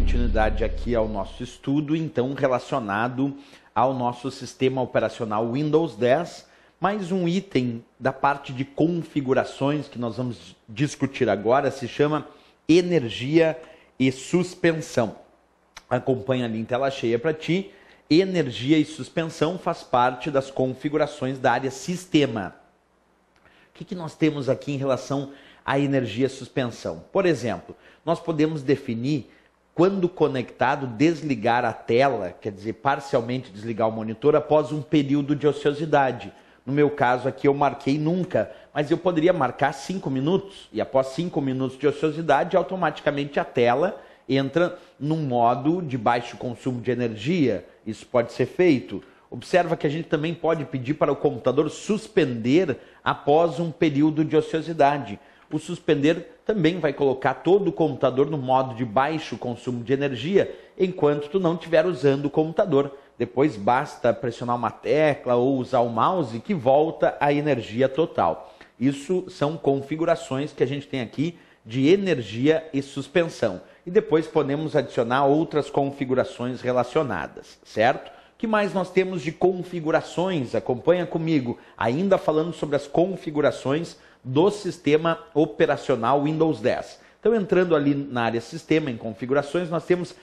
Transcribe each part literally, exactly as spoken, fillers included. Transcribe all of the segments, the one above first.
continuidade aqui ao nosso estudo, então relacionado ao nosso sistema operacional Windows dez, mais um item da parte de configurações que nós vamos discutir agora se chama energia e suspensão. Acompanha ali em tela cheia para ti. Energia e suspensão faz parte das configurações da área sistema. O que, que nós temos aqui em relação à energia e suspensão? Por exemplo, nós podemos definir quando conectado, desligar a tela, quer dizer, parcialmente desligar o monitor após um período de ociosidade. No meu caso aqui eu marquei nunca, mas eu poderia marcar cinco minutos e após cinco minutos de ociosidade, automaticamente a tela entra num modo de baixo consumo de energia. Isso pode ser feito. Observa que a gente também pode pedir para o computador suspender após um período de ociosidade. O suspender também vai colocar todo o computador no modo de baixo consumo de energia enquanto tu não estiver usando o computador. Depois basta pressionar uma tecla ou usar o mouse que volta a energia total. Isso são configurações que a gente tem aqui de energia e suspensão. E depois podemos adicionar outras configurações relacionadas, certo? O que mais nós temos de configurações? Acompanha comigo, ainda falando sobre as configurações do sistema operacional Windows dez. Então, entrando ali na área sistema, em configurações, nós temos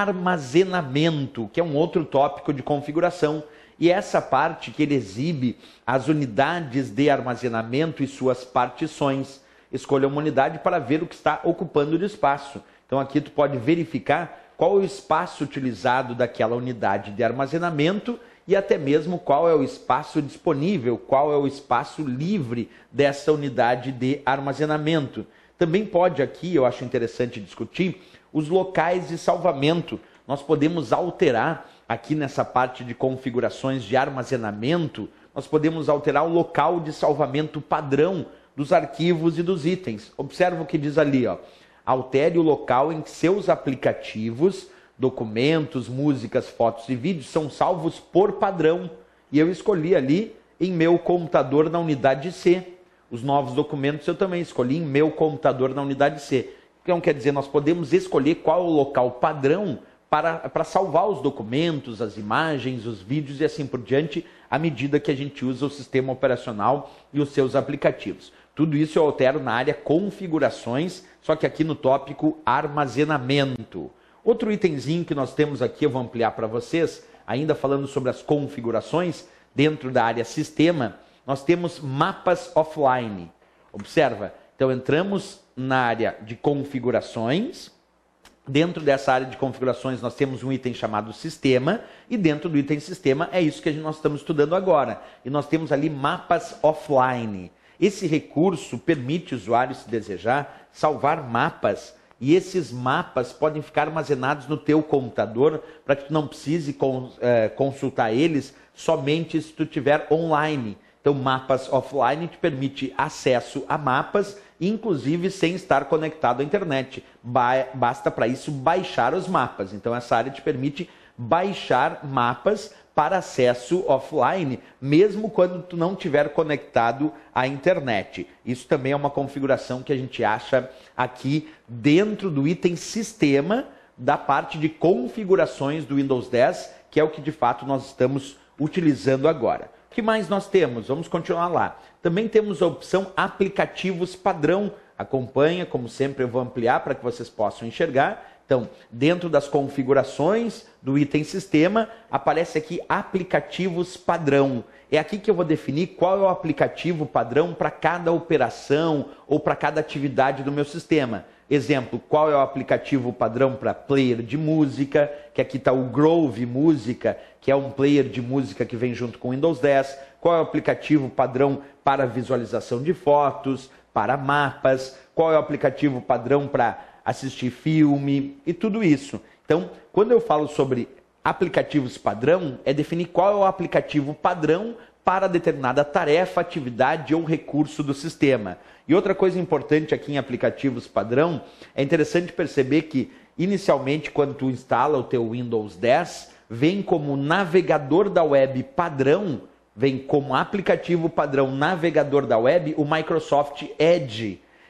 armazenamento, que é um outro tópico de configuração. E essa parte que ele exibe as unidades de armazenamento e suas partições. Escolha uma unidade para ver o que está ocupando de espaço. Então, aqui tu pode verificar qual é o espaço utilizado daquela unidade de armazenamento e até mesmo qual é o espaço disponível, qual é o espaço livre dessa unidade de armazenamento. Também pode aqui, eu acho interessante discutir, os locais de salvamento. Nós podemos alterar aqui nessa parte de configurações de armazenamento, nós podemos alterar o local de salvamento padrão dos arquivos e dos itens. Observa o que diz ali, ó. Altere o local em que seus aplicativos, documentos, músicas, fotos e vídeos são salvos por padrão. E eu escolhi ali em meu computador na unidade C. Os novos documentos eu também escolhi em meu computador na unidade C. Então quer dizer, nós podemos escolher qual é o local padrão para, para salvar os documentos, as imagens, os vídeos e assim por diante, à medida que a gente usa o sistema operacional e os seus aplicativos. Tudo isso eu altero na área configurações, só que aqui no tópico armazenamento. Outro itemzinho que nós temos aqui, eu vou ampliar para vocês, ainda falando sobre as configurações, dentro da área sistema, nós temos mapas offline. Observa, então entramos na área de configurações, dentro dessa área de configurações nós temos um item chamado sistema, e dentro do item sistema é isso que nós estamos estudando agora. E nós temos ali mapas offline. Esse recurso permite o usuário, se desejar, salvar mapas. E esses mapas podem ficar armazenados no teu computador para que tu não precise consultar eles somente se tu estiver online. Então, mapas offline te permite acesso a mapas, inclusive sem estar conectado à internet. Basta para isso baixar os mapas. Então, essa área te permite baixar mapas para acesso offline, mesmo quando tu não estiver conectado à internet. Isso também é uma configuração que a gente acha aqui dentro do item sistema da parte de configurações do Windows dez, que é o que de fato nós estamos utilizando agora. O que mais nós temos? Vamos continuar lá. Também temos a opção aplicativos padrão. Acompanha, como sempre eu vou ampliar para que vocês possam enxergar. Então, dentro das configurações do item sistema, aparece aqui aplicativos padrão. É aqui que eu vou definir qual é o aplicativo padrão para cada operação ou para cada atividade do meu sistema. Exemplo, qual é o aplicativo padrão para player de música, que aqui está o Groove Música, que é um player de música que vem junto com o Windows dez. Qual é o aplicativo padrão para visualização de fotos, para mapas. Qual é o aplicativo padrão para assistir filme e tudo isso. Então, quando eu falo sobre aplicativos padrão, é definir qual é o aplicativo padrão para determinada tarefa, atividade ou recurso do sistema. E outra coisa importante aqui em aplicativos padrão, é interessante perceber que, inicialmente, quando tu instala o teu Windows dez, vem como navegador da web padrão, vem como aplicativo padrão navegador da web o Microsoft Edge.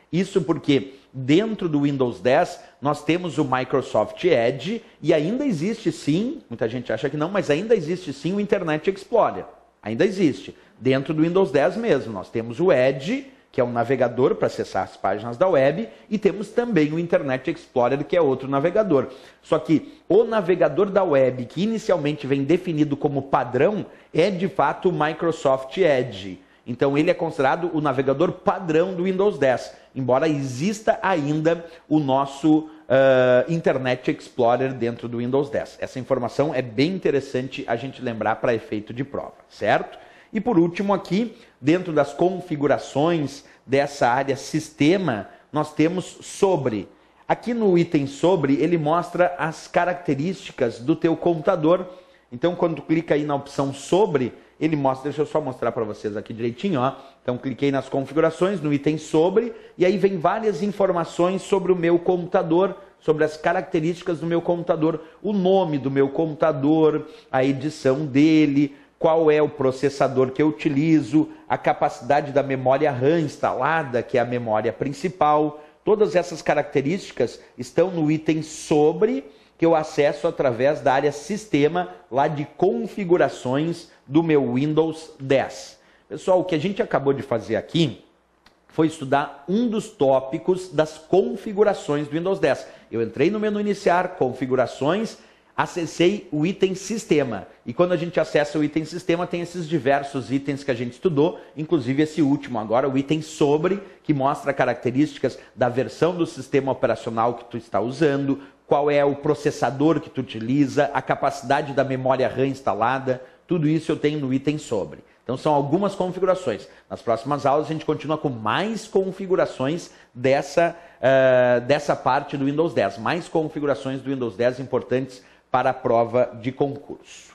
Isso porque dentro do Windows dez nós temos o Microsoft Edge e ainda existe sim, muita gente acha que não, mas ainda existe sim o Internet Explorer. Ainda existe. Dentro do Windows dez mesmo, nós temos o Edge, que é um navegador para acessar as páginas da web, e temos também o Internet Explorer, que é outro navegador. Só que o navegador da web, que inicialmente vem definido como padrão, é de fato o Microsoft Edge. Então ele é considerado o navegador padrão do Windows dez, embora exista ainda o nosso uh, Internet Explorer dentro do Windows dez. Essa informação é bem interessante a gente lembrar para efeito de prova, certo? E por último aqui, dentro das configurações dessa área sistema, nós temos sobre. Aqui no item sobre, ele mostra as características do teu computador. Então quando tu clica aí na opção sobre, ele mostra, deixa eu só mostrar para vocês aqui direitinho, ó. Então cliquei nas configurações, no item sobre, e aí vem várias informações sobre o meu computador, sobre as características do meu computador, o nome do meu computador, a edição dele, qual é o processador que eu utilizo, a capacidade da memória RAM instalada, que é a memória principal. Todas essas características estão no item sobre, que eu acesso através da área sistema, lá de configurações do meu Windows dez. Pessoal, o que a gente acabou de fazer aqui foi estudar um dos tópicos das configurações do Windows dez. Eu entrei no menu iniciar, configurações, acessei o item sistema. E quando a gente acessa o item sistema, tem esses diversos itens que a gente estudou, inclusive esse último agora, o item sobre, que mostra características da versão do sistema operacional que tu está usando, qual é o processador que tu utiliza, a capacidade da memória RAM instalada, tudo isso eu tenho no item sobre. Então são algumas configurações. Nas próximas aulas a gente continua com mais configurações dessa, uh, dessa parte do Windows dez, mais configurações do Windows dez importantes para a prova de concurso.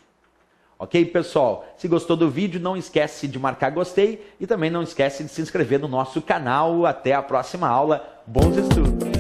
Ok, pessoal? Se gostou do vídeo, não esquece de marcar gostei e também não esquece de se inscrever no nosso canal. Até a próxima aula. Bons estudos!